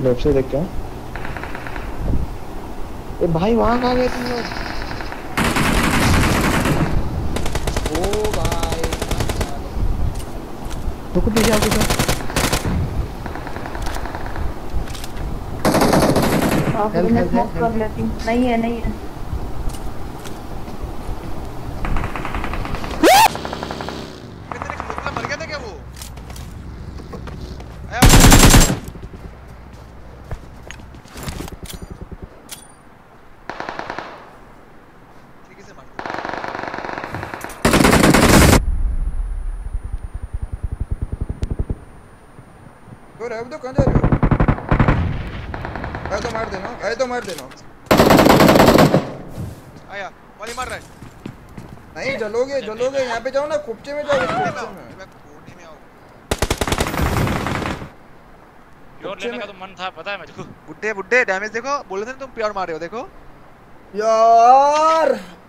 Left से देख क्या? ए भाई वहां कहाँ गए तुम लोग? ओ भाई रुको पीछे आओ पीछे। मैं स्मोक कर लेती हूँ। नहीं है नहीं है। मर गया था क्या वो? ठीक से मार दो रे, अब तो कहाँ जा रहे हो? आया तो मार देना, आया तो मार देना। आया वाली मार रहा है। नहीं जलोगे जलोगे, यहाँ पे जाओ ना, कुप्चे में जाओ, कुप्चे में। मैं कोने में आऊँ। प्योर लेने का तो मन था, पता है मुझको। बुड्ढे बुड्ढे डैमेज देखो, बोल रहे थे तुम प्योर मार रहे हो, देखो यार